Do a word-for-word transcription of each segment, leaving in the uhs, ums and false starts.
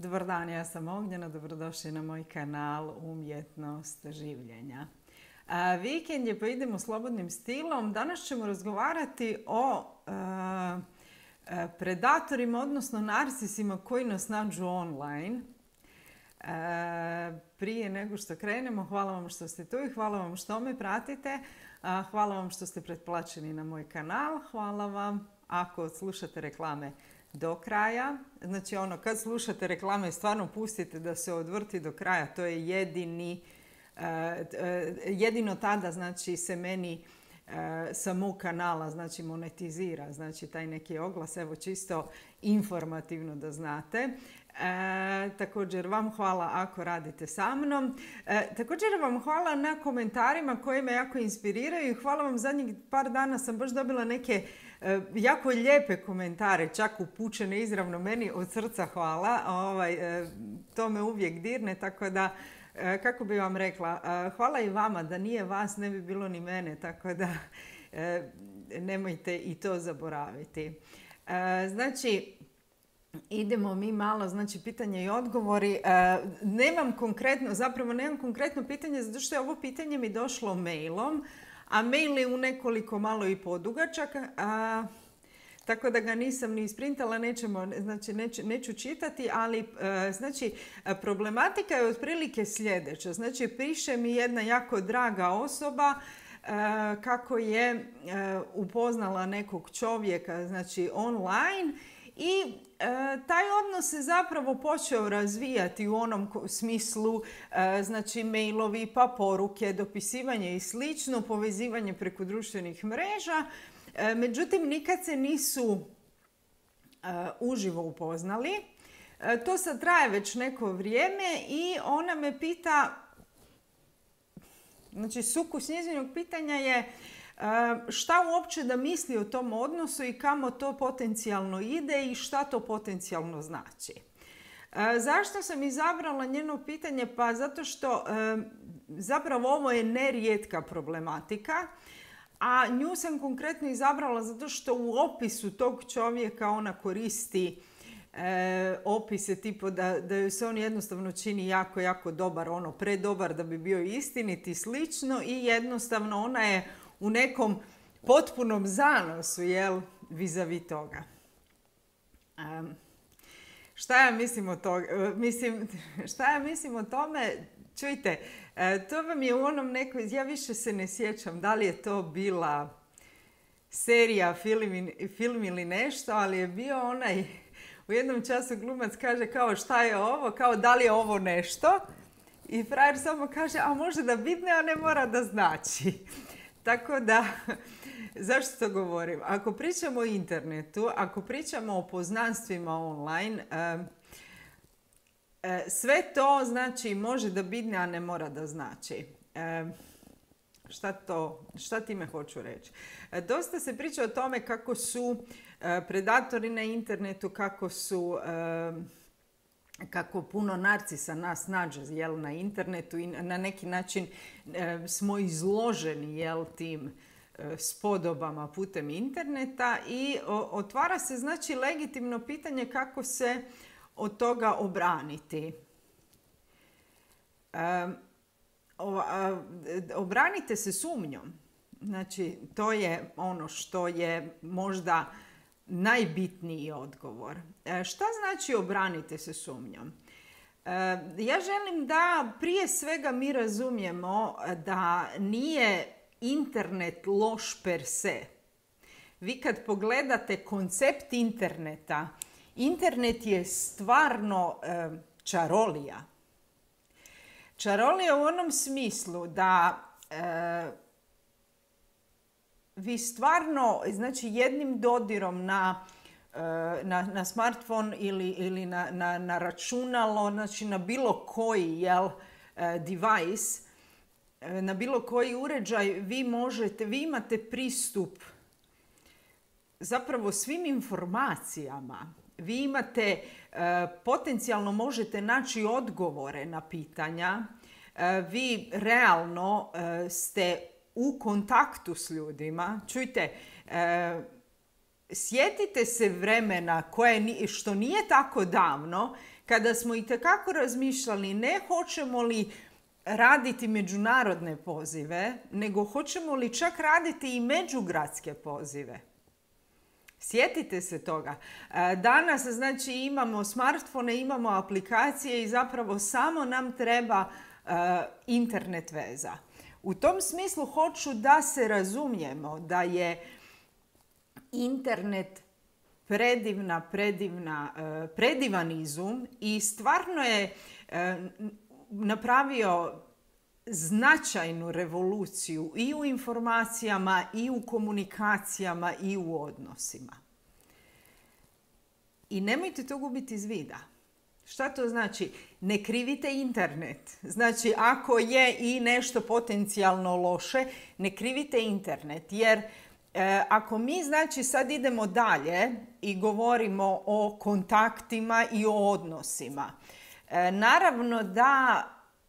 Dobar dan, ja sam Ognjena, dobrodošli na moj kanal Umjetnost življenja. A, vikend je, pa idemo slobodnim stilom. Danas ćemo razgovarati o a, a, predatorima, odnosno narcisima koji nas nađu online. A, prije nego što krenemo, hvala vam što ste tu i hvala vam što me pratite. A, hvala vam što ste pretplaćeni na moj kanal. Hvala vam ako slušate reklame do kraja. Znači ono, kad slušate reklame, stvarno pustite da se odvrti do kraja. To je jedini, uh, uh, jedino tada znači se meni uh, sa mog kanala znači monetizira. Znači taj neki oglas, evo čisto informativno da znate. E, također vam hvala ako radite sa mnom. E, također vam hvala na komentarima koji me jako inspiriraju. Hvala vam, zadnjih par dana sam baš dobila neke e, jako lijepe komentare, čak upućene izravno meni, od srca hvala. Ovaj, e, to me uvijek dirne, tako da e, kako bi vam rekla, e, hvala i vama, da nije vas ne bi bilo ni mene, tako da e, nemojte i to zaboraviti. E, znači, idemo mi malo, znači pitanje i odgovori. E, nemam konkretno, zapravo nemam konkretno pitanje, zato što je ovo pitanje mi došlo mailom, a mail je u nekoliko malo i podugačak, a, tako da ga nisam ni isprintala, nećemo, znači neću, neću čitati, ali e, znači problematika je otprilike sljedeća. Znači piše mi jedna jako draga osoba e, kako je e, upoznala nekog čovjeka, znači online, i e, taj odnos se zapravo počeo razvijati u onom smislu, e, znači mailovi, pa poruke, dopisivanje i slično, povezivanje preko društvenih mreža. E, međutim, nikad se nisu e, uživo upoznali. E, to sad traje već neko vrijeme i ona me pita, znači sukus njezinog pitanja je šta uopće da misli o tom odnosu i kamo to potencijalno ide i šta to potencijalno znači. Zašto sam izabrala njeno pitanje? Pa zato što zapravo ovo je nerijetka problematika, a nju sam konkretno izabrala zato što u opisu tog čovjeka ona koristi E, opise tipo da, da joj se on jednostavno čini jako, jako dobar, ono predobar da bi bio istinit i slično, i jednostavno ona je u nekom potpunom zanosu, jel, vis-a-vis toga. Um, šta ja mislim o toga? Mislim, šta ja mislim o tome? Čujte, to vam je u onom nekoj, ja više se ne sjećam da li je to bila serija, film, film ili nešto, ali je bio onaj, u jednom času glumac kaže kao šta je ovo, kao da li je ovo nešto, i frajer samo kaže a može da bitne, a ne mora da znači. Tako da, zašto to govorim? Ako pričamo o internetu, ako pričamo o poznanstvima online, sve to znači može da bitne, a ne mora da znači. Šta, to, šta time hoću reći? Dosta se priča o tome kako su predatori na internetu, kako su, kako puno narcisa nas nađe, jel, na internetu i na neki način smo izloženi, jel, tim spodobama putem interneta, i otvara se znači legitimno pitanje kako se od toga obraniti. Obranite se sumnjom. Znači, to je ono što je možda najbitniji odgovor. Šta znači obranite se sumnjom? Ja želim da prije svega mi razumijemo da nije internet loš per se. Vi kad pogledate koncept interneta, internet je stvarno čarolija. Čarolija u onom smislu da e, vi stvarno, znači jednim dodirom na, e, na, na smartphone ili, ili na, na, na računalo, znači na bilo koji, jel, e, device, e, na bilo koji uređaj, vi možete, vi imate pristup zapravo svim informacijama. Vi imate, potencijalno možete naći odgovore na pitanja. Vi realno ste u kontaktu s ljudima. Čujte, sjetite se vremena koje, što nije tako davno, kada smo itekako razmišljali ne hoćemo li raditi međunarodne pozive, nego hoćemo li čak raditi i međugradske pozive. Sjetite se toga. Danas, znači, imamo smartfone, imamo aplikacije i zapravo samo nam treba uh, internet veza. U tom smislu hoću da se razumijemo da je internet predivna, predivna, uh, predivan izum i stvarno je uh, napravio značajnu revoluciju i u informacijama, i u komunikacijama, i u odnosima. I nemojte to gubiti iz vida. Šta to znači? Ne krivite internet. Znači, ako je i nešto potencijalno loše, ne krivite internet. Jer e, ako mi, znači, sad idemo dalje i govorimo o kontaktima i o odnosima, e, naravno da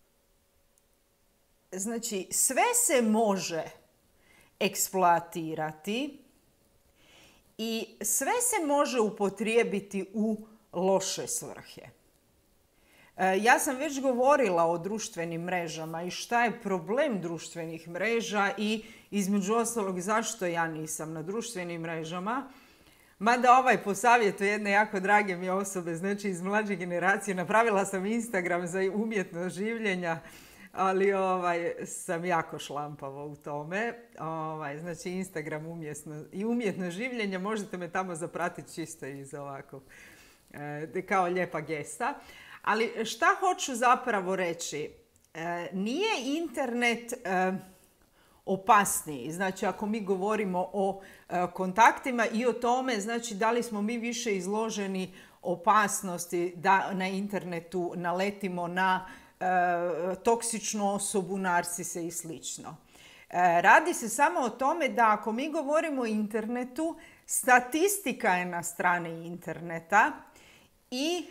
znači, sve se može eksploatirati i sve se može upotrijebiti u loše svrhe. Ja sam već govorila o društvenim mrežama i šta je problem društvenih mreža i između ostalog zašto ja nisam na društvenim mrežama. Mada ovaj po savjetu jedne jako drage mi osobe, znači iz mlađe generacije, napravila sam Instagram za umjetnost življenja, ali ovaj, sam jako šlampava u tome. Ovaj, znači Instagram umjesno, i umjetno življenje, možete me tamo zapratiti čisto iz ovako, e, kao lijepa gesta. Ali šta hoću zapravo reći? E, nije internet e, opasniji. Znači ako mi govorimo o e, kontaktima i o tome, znači da li smo mi više izloženi opasnosti da na internetu naletimo na toksičnu osobu, narsise i slično. Radi se samo o tome da ako mi govorimo o internetu, statistika je na strani interneta i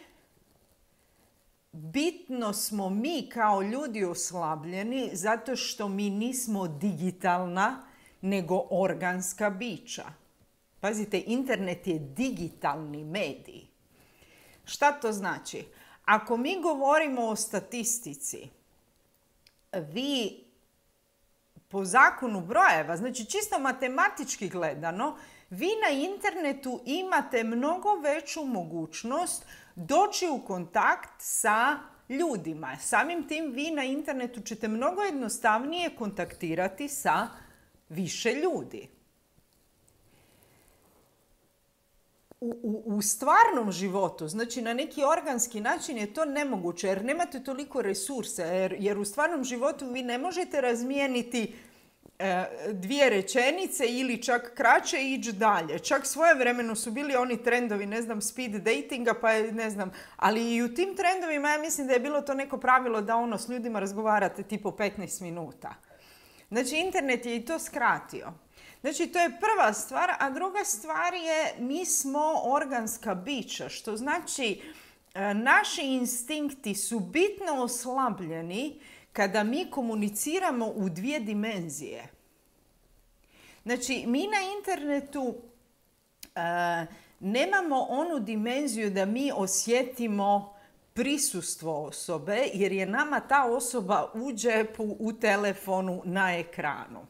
bitno smo mi kao ljudi oslabljeni zato što mi nismo digitalna nego organska bića. Pazite, internet je digitalni medij. Šta to znači? Ako mi govorimo o statistici, vi po zakonu brojeva, znači čisto matematički gledano, vi na internetu imate mnogo veću mogućnost doći u kontakt sa ljudima. Samim tim vi na internetu ćete mnogo jednostavnije kontaktirati sa više ljudi. U, u, u stvarnom životu, znači na neki organski način je to nemoguće jer nemate toliko resursa, jer, jer u stvarnom životu vi ne možete razmijeniti e, dvije rečenice ili čak kraće i ići dalje. Čak svojevremeno su bili oni trendovi, ne znam, speed datinga, pa je, ne znam, ali i u tim trendovima ja mislim da je bilo to neko pravilo da ono s ljudima razgovarate tipo petnaest minuta. Znači internet je i to skratio. Znači, to je prva stvar, a druga stvar je mi smo organska bića, što znači naši instinkti su bitno oslabljeni kada mi komuniciramo u dvije dimenzije. Znači, mi na internetu uh, nemamo onu dimenziju da mi osjetimo prisustvo osobe, jer je nama ta osoba u džepu, u telefonu, na ekranu.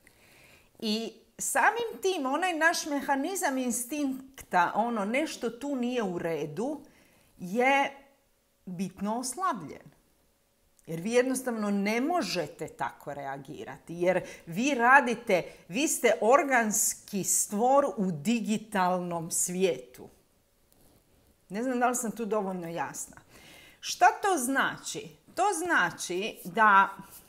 I samim tim, onaj naš mehanizam instinkta, ono nešto tu nije u redu, je bitno oslabljen. Jer vi jednostavno ne možete tako reagirati. Jer vi radite, vi ste organski stvor u digitalnom svijetu. Ne znam da li sam tu dovoljno jasna. Šta to znači? To znači da,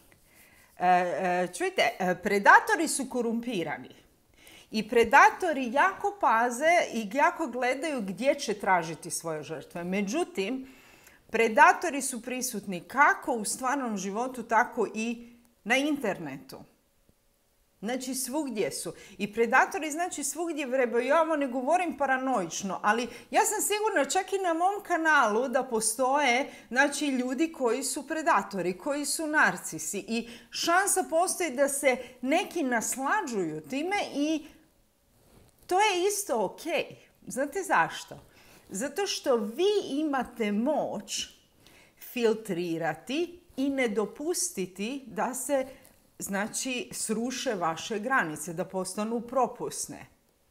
čujte, predatori su korumpirani. I predatori jako paze i jako gledaju gdje će tražiti svoje žrtve. Međutim, predatori su prisutni kako u stvarnom životu, tako i na internetu. Znači svugdje su. I predatori znači svugdje vrebaju. Ja ovo ne govorim paranoično, ali ja sam sigurna čak i na mom kanalu da postoje znači, ljudi koji su predatori, koji su narcisi. I šansa postoji da se neki naslađuju time i to je isto ok. Znate zašto? Zato što vi imate moć filtrirati i ne dopustiti da se, znači, sruše vaše granice, da postanu propusne.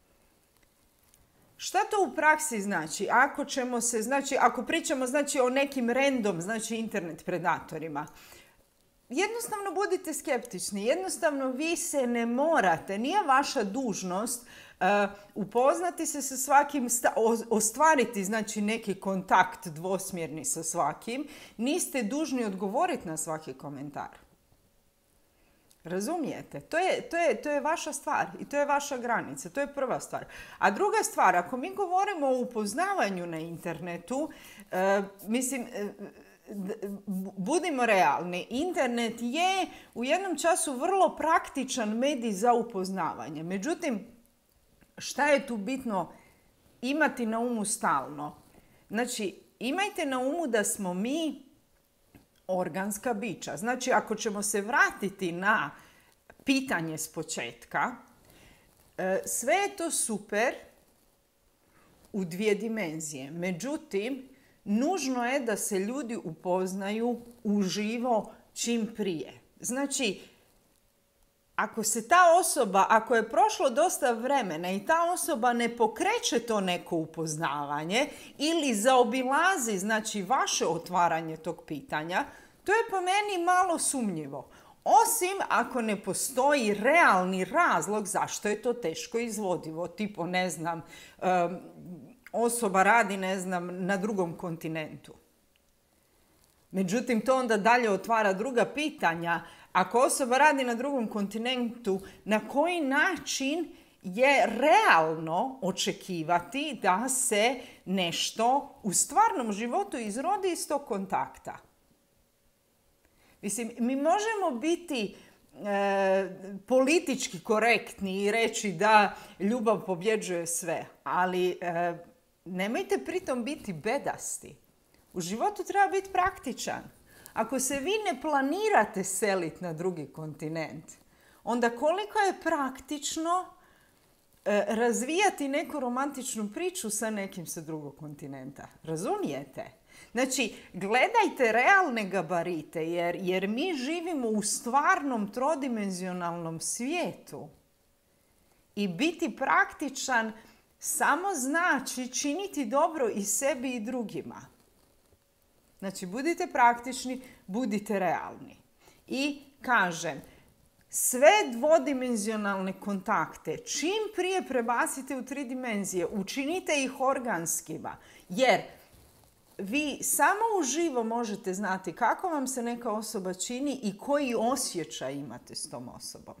Šta to u praksi znači? Ako ćemo se, znači, ako pričamo, znači, o nekim random, znači, internet predatorima, jednostavno budite skeptični. Jednostavno vi se ne morate, nije vaša dužnost uh, upoznati se sa svakim, ostvariti, znači, neki kontakt dvosmjerni sa svakim. Niste dužni odgovoriti na svaki komentar. Razumijete? To je, to je, to je vaša stvar i to je vaša granica. To je prva stvar. A druga stvar, ako mi govorimo o upoznavanju na internetu, uh, mislim, uh, budimo realni, internet je u jednom času vrlo praktičan medij za upoznavanje. Međutim, šta je tu bitno imati na umu stalno? Znači, imajte na umu da smo mi organska bića. Znači, ako ćemo se vratiti na pitanje s početka, sve je to super u dvije dimenzije. Međutim, nužno je da se ljudi upoznaju uživo čim prije. Znači, ako se ta osoba, ako je prošlo dosta vremena i ta osoba ne pokreće to neko upoznavanje ili zaobilazi, znači, vaše otvaranje tog pitanja, to je po meni malo sumnjivo. Osim ako ne postoji realni razlog zašto je to teško izvodivo. Tipo, ne znam, um, osoba radi, ne znam, na drugom kontinentu. Međutim, to onda dalje otvara druga pitanja. Ako osoba radi na drugom kontinentu, na koji način je realno očekivati da se nešto u stvarnom životu izrodi iz tog kontakta? Mislim, mi možemo biti e, politički korektni i reći da ljubav pobjeđuje sve, ali e, nemojte pritom biti bedasti. U životu treba biti praktičan. Ako se vi ne planirate seliti na drugi kontinent, onda koliko je praktično e, razvijati neku romantičnu priču sa nekim sa drugog kontinenta. Razumijete? Znači, gledajte realne gabarite, jer, jer mi živimo u stvarnom trodimenzionalnom svijetu. I biti praktičan samo znači činiti dobro i sebi i drugima. Znači, budite praktični, budite realni. I kažem, sve dvodimenzionalne kontakte čim prije prebacite u tri dimenzije, učinite ih organskima, jer vi samo uživo možete znati kako vam se neka osoba čini i koji osjećaj imate s tom osobom.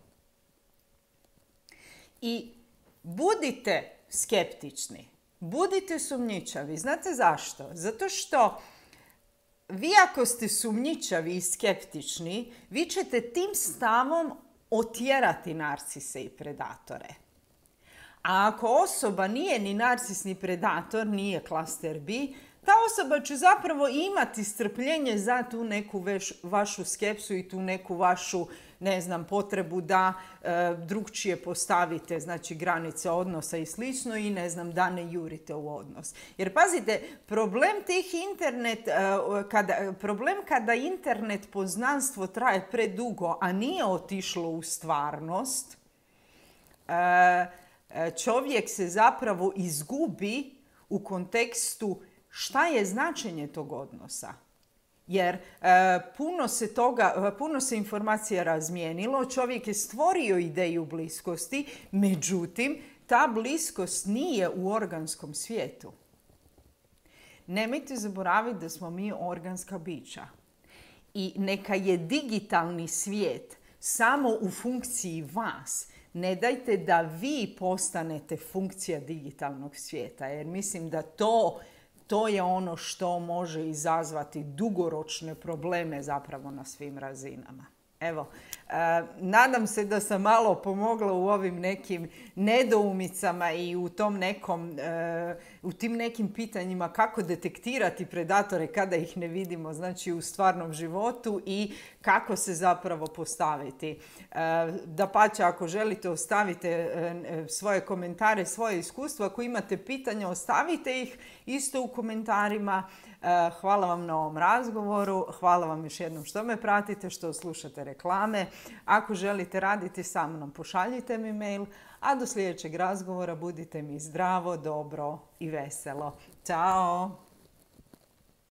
I budite skeptični, budite sumnjičavi. Znate zašto? Zato što vi ako ste sumnjičavi i skeptični, vi ćete tim stavom otjerati narcise i predatore. A ako osoba nije ni narcis ni predator, nije klaster B, ta osoba će zapravo imati strpljenje za tu neku veš, vašu skepsu i tu neku vašu, ne znam, potrebu da e, drugčije postavite, znači, granice odnosa i slično i, ne znam, da ne jurite u odnos. Jer pazite, problem tih internet, e, kada, problem kada internet poznanstvo traje predugo, a nije otišlo u stvarnost, e, čovjek se zapravo izgubi u kontekstu šta je značenje tog odnosa. Jer e, puno se toga, puno se informacija razmijenilo, čovjek je stvorio ideju bliskosti, međutim, ta bliskost nije u organskom svijetu. Nemojte zaboraviti da smo mi organska bića. I neka je digitalni svijet samo u funkciji vas. Ne dajte da vi postanete funkcija digitalnog svijeta, jer mislim da to To je ono što može izazvati dugoročne probleme zapravo na svim razinama. Evo, nadam se da sam malo pomogla u ovim nekim nedoumicama i u tom nekom, u tim nekim pitanjima kako detektirati predatore kada ih ne vidimo, znači u stvarnom životu, i kako se zapravo postaviti. Dapače, ako želite, ostavite svoje komentare, svoje iskustva. Ako imate pitanja, ostavite ih isto u komentarima. Hvala vam na ovom razgovoru. Hvala vam još jednom što me pratite, što slušate reklame. Ako želite raditi sa mnom, pošaljite mi mail. A do sljedećeg razgovora budite mi zdravo, dobro i veselo. Ćao!